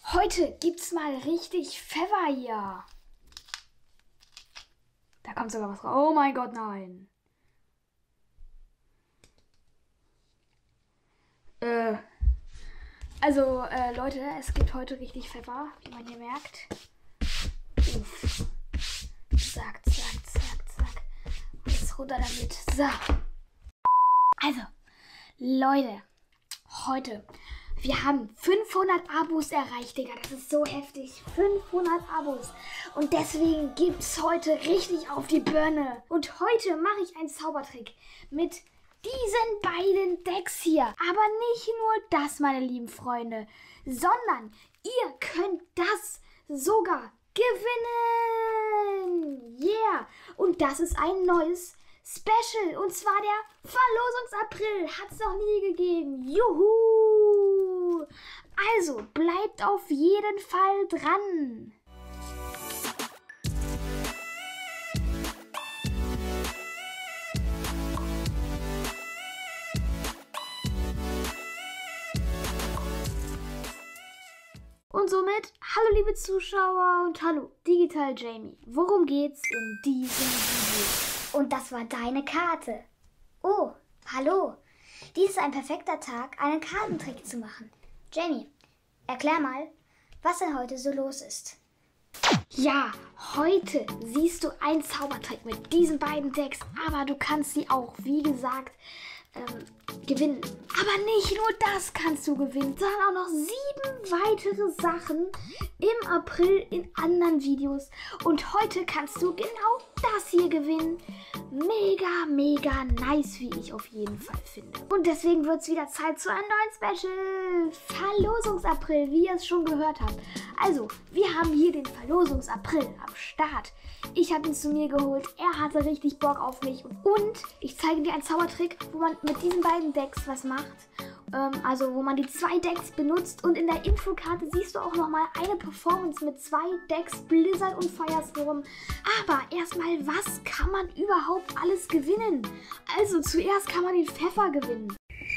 Heute gibt's mal richtig Pfeffer hier. Da kommt sogar was raus. Oh mein Gott, nein. Leute, es gibt heute richtig Pfeffer, wie man hier merkt. Uff. Zack, zack, zack, zack. Und jetzt runter damit. So. Also, Leute, heute, wir haben 500 Abos erreicht, Digga. Das ist so heftig. 500 Abos. Und deswegen gibt's heute richtig auf die Birne. Und heute mache ich einen Zaubertrick mit diesen beiden Decks hier. Aber nicht nur das, meine lieben Freunde, sondern ihr könnt das sogar gewinnen. Yeah. Und das ist ein neues Special. Und zwar der Verlosungsapril. Hat es noch nie gegeben. Juhu. Also bleibt auf jeden Fall dran. Und somit, hallo liebe Zuschauer und hallo Digital Jamie. Worum geht's in diesem Video? Und das war deine Karte. Oh, hallo. Dies ist ein perfekter Tag, einen Kartentrick zu machen. Jamie, erklär mal, was denn heute so los ist. Ja, heute siehst du einen Zaubertrick mit diesen beiden Decks, aber du kannst sie auch, wie gesagt, gewinnen. Aber nicht nur das kannst du gewinnen, sondern auch noch 7 weitere Sachen im April in anderen Videos. Und heute kannst du genau das hier gewinnen. Mega, mega nice, wie ich auf jeden Fall finde. Und deswegen wird es wieder Zeit zu einem neuen Special. Verlosungsapril, wie ihr es schon gehört habt. Also, wir haben hier den Verlosungsapril am Start. Ich habe ihn zu mir geholt. Er hatte richtig Bock auf mich. Und ich zeige dir einen Zaubertrick, wo man mit diesen beiden Decks was macht. Also, wo man die 2 Decks benutzt. Und in der Infokarte siehst du auch nochmal eine Performance mit 2 Decks, Blizzard und Firestorm. Aber erstmal, was kann man überhaupt alles gewinnen? Also, zuerst kann man den Pfeffer gewinnen.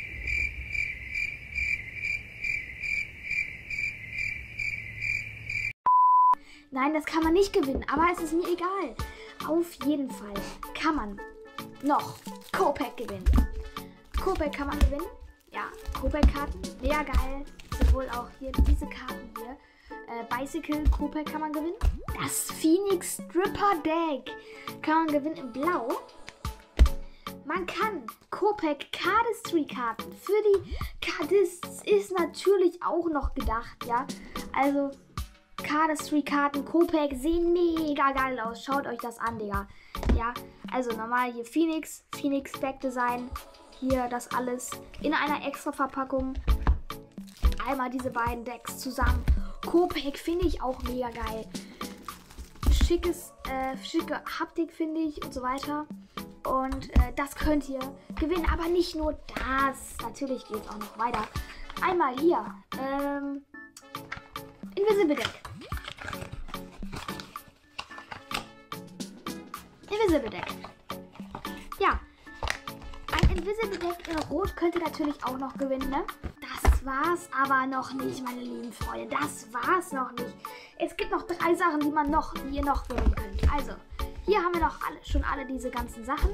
Nein, das kann man nicht gewinnen, aber es ist mir egal. Auf jeden Fall kann man noch Co-Pack gewinnen. Co-Pack kann man gewinnen. Ja, Co-Pack-Karten, mega geil. Sowohl auch hier diese Karten hier. Bicycle Co-Pack kann man gewinnen. Das Phoenix Stripper Deck kann man gewinnen in Blau. Man kann Co-Pack Cardistry-Karten für die Cardists ist natürlich auch noch gedacht, ja. Also Cardistry-Karten, Co-Pack sehen mega geil aus. Schaut euch das an, Digga. Ja, also normal hier Phoenix Deck Design. Hier das alles in einer extra Verpackung. Einmal diese beiden Decks zusammen. Co-Pack finde ich auch mega geil. Schicke Haptik finde ich und so weiter. Und das könnt ihr gewinnen. Aber nicht nur das. Natürlich geht es auch noch weiter. Einmal hier. Invisible Deck. Invisible Deck. Ja. Ein Invisible Deck in Rot könnt ihr natürlich auch noch gewinnen, ne? Das war's aber noch nicht, meine lieben Freunde. Das war's noch nicht. Es gibt noch 3 Sachen, die ihr noch gewinnen könnt. Also, hier haben wir noch schon alle diese ganzen Sachen.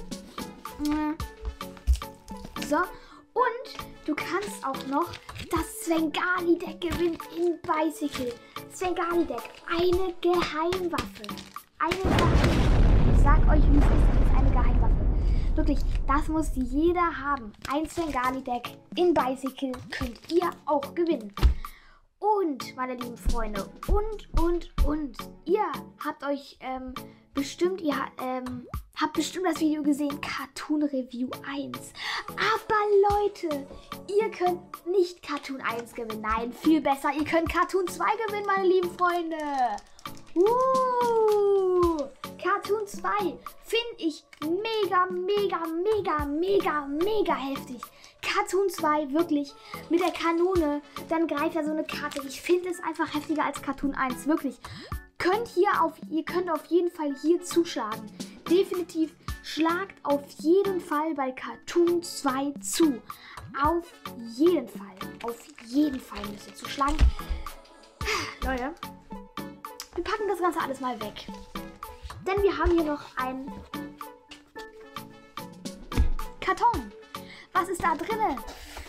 So. Und du kannst auch noch das Svengali Deck gewinnen in Bicycle. Svengali Deck. Eine Geheimwaffe. Ich sag euch, wie es ist eine Geheimwaffe. Wirklich, das muss jeder haben. Ein Svengali Deck in Bicycle könnt ihr auch gewinnen. Und, meine lieben Freunde, ihr habt euch bestimmt das Video gesehen, Cartoon Review 1. Aber Leute, ihr könnt nicht Cartoon 1 gewinnen. Nein, viel besser, ihr könnt Cartoon 2 gewinnen, meine lieben Freunde. Cartoon 2 finde ich mega, mega, mega, mega, mega heftig. Cartoon 2, wirklich, mit der Kanone, dann greift er so eine Karte. Ich finde es einfach heftiger als Cartoon 1, wirklich. Ihr könnt auf jeden Fall hier zuschlagen. Definitiv schlagt auf jeden Fall bei Cartoon 2 zu. Auf jeden Fall müsst ihr zuschlagen. Leute, wir packen das Ganze alles mal weg. Denn wir haben hier noch einen Karton. Was ist da drinne?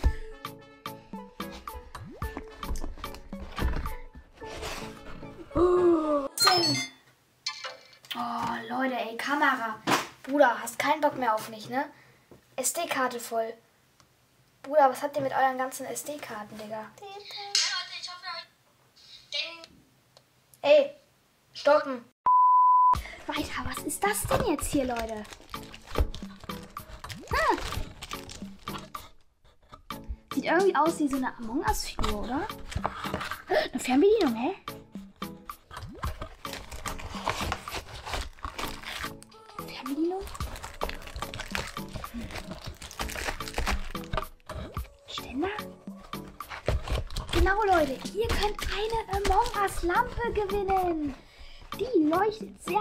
Oh, Leute, ey, Kamera. Bruder, hast keinen Bock mehr auf mich, ne? SD-Karte voll. Bruder, was habt ihr mit euren ganzen SD-Karten, Digga? Ey, stoppen. Weiter, was ist das denn jetzt hier, Leute? Sieht irgendwie aus wie so eine Among Us-Figur, oder? Eine Fernbedienung, hä? Fernbedienung? Ständer? Genau, Leute. Ihr könnt eine Among Us-Lampe gewinnen. Die leuchtet sehr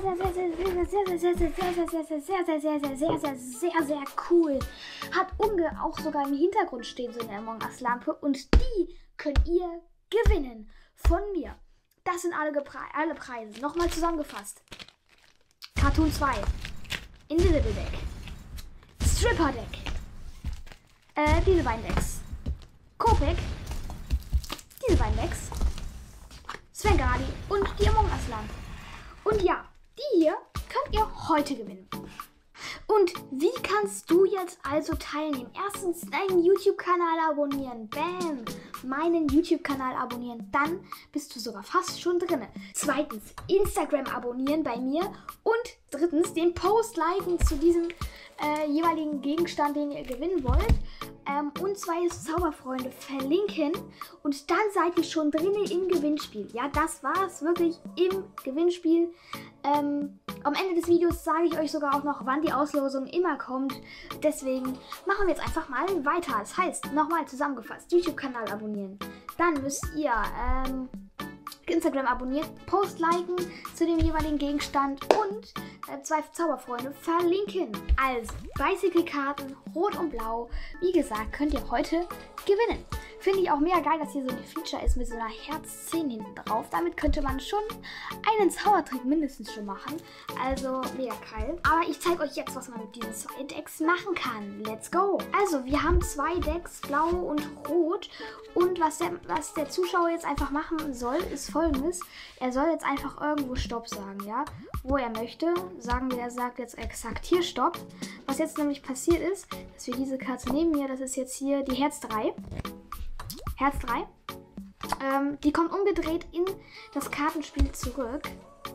cool. Hat auch sogar im Hintergrund stehen so eine Among Us Lampe und die könnt ihr gewinnen von mir. Das sind alle Preise. Nochmal zusammengefasst. Cartoon 2. Invisible Deck. Stripper Deck. Diese beiden Decks. Copac. Diese beiden Decks. Svengali und die Among Us Lampe. Und ja, die hier könnt ihr heute gewinnen. Und wie kannst du jetzt also teilnehmen? Erstens, deinen YouTube-Kanal abonnieren. Bam! Meinen YouTube-Kanal abonnieren. Dann bist du sogar fast schon drin. Zweitens, Instagram abonnieren bei mir. Und drittens, den Post liken zu diesem jeweiligen Gegenstand, den ihr gewinnen wollt. Und zwei Zauberfreunde verlinken. Und dann seid ihr schon drin im Gewinnspiel. Ja, das war es wirklich im Gewinnspiel. Am Ende des Videos sage ich euch sogar auch noch, wann die Auslosung immer kommt. Deswegen machen wir jetzt einfach mal weiter. Das heißt, nochmal zusammengefasst, YouTube-Kanal abonnieren. Dann müsst ihr Instagram abonnieren, Post liken zu dem jeweiligen Gegenstand und zwei Zauberfreunde verlinken. Also, Bicycle-Karten, rot und blau, wie gesagt, könnt ihr heute gewinnen. Finde ich auch mega geil, dass hier so ein Feature ist mit so einer Herz-10 hinten drauf. Damit könnte man schon einen Zaubertrick mindestens schon machen. Also mega geil. Aber ich zeige euch jetzt, was man mit diesen zwei Decks machen kann. Let's go! Also wir haben zwei Decks, blau und rot. Und was der Zuschauer jetzt einfach machen soll, ist folgendes. Er soll jetzt einfach irgendwo Stopp sagen, ja? Wo er möchte. Sagen wir, er sagt jetzt exakt hier Stopp. Was jetzt nämlich passiert ist, dass wir diese Karte nehmen hier, das ist jetzt hier die Herz 3. Herz 3. Die kommt umgedreht in das Kartenspiel zurück.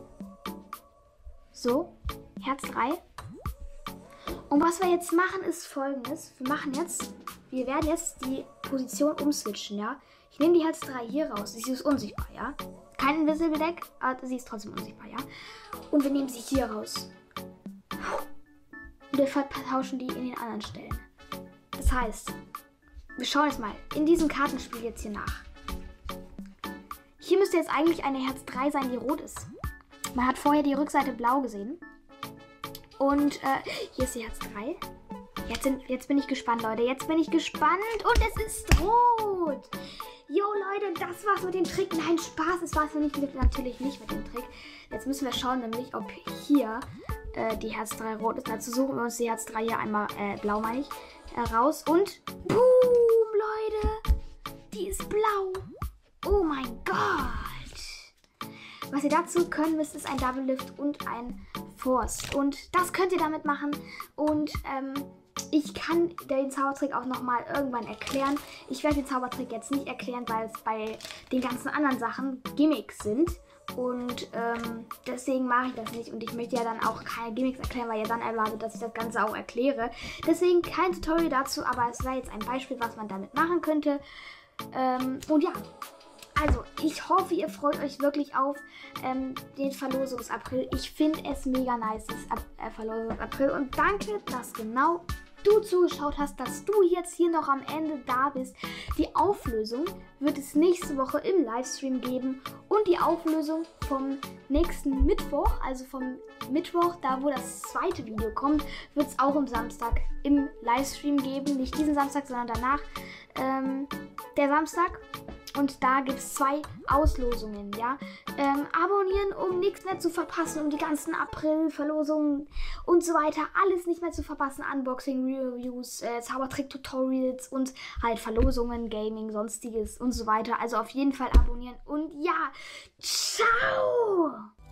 So, Herz 3. Und was wir jetzt machen, ist folgendes. Wir werden jetzt die Position umswitchen, ja. Ich nehme die Herz 3 hier raus. Sie ist unsichtbar, ja. Kein Invisible Deck, aber sie ist trotzdem unsichtbar, ja. Und wir nehmen sie hier raus. Und wir vertauschen die in den anderen Stellen. Das heißt, wir schauen jetzt mal in diesem Kartenspiel jetzt hier nach. Hier müsste jetzt eigentlich eine Herz 3 sein, die rot ist. Man hat vorher die Rückseite blau gesehen. Und hier ist die Herz 3. Jetzt bin ich gespannt, Leute. Jetzt bin ich gespannt und es ist rot. Jo, Leute, das war's mit dem Trick. Nein, Spaß, es war's natürlich nicht mit dem Trick. Jetzt müssen wir schauen, nämlich, ob hier die Herz 3 rot ist. Dazu suchen wir uns die Herz 3 hier einmal, blau meine ich, raus. Und boom, Leute, die ist blau. Oh mein Gott. Was ihr dazu können müsst, ist ein Double Lift und ein Force. Und das könnt ihr damit machen. Und ich kann den Zaubertrick auch nochmal irgendwann erklären. Ich werde den Zaubertrick jetzt nicht erklären, weil es bei den ganzen anderen Sachen Gimmicks sind. Und deswegen mache ich das nicht. Und ich möchte ja dann auch keine Gimmicks erklären, weil ihr dann erwartet, dass ich das Ganze auch erkläre. Deswegen kein Tutorial dazu, aber es war jetzt ein Beispiel, was man damit machen könnte. Und ja, also ich hoffe, ihr freut euch wirklich auf den Verlosungsapril. Ich finde es mega nice, das Verlosungsapril. Und danke, dass genau du zugeschaut hast, dass du jetzt hier noch am Ende da bist. Die Auflösung wird es nächste Woche im Livestream geben und die Auflösung vom nächsten Mittwoch, also vom Mittwoch, da wo das zweite Video kommt, wird es auch am Samstag im Livestream geben. Nicht diesen Samstag, sondern danach. Der Samstag. Und da gibt es 2 Auslosungen, ja. Abonnieren, um nichts mehr zu verpassen, um die ganzen April-Verlosungen und so weiter, alles nicht mehr zu verpassen. Unboxing, Reviews, Zaubertrick-Tutorials und halt Verlosungen, Gaming, sonstiges und so weiter. Also auf jeden Fall abonnieren und ja, ciao!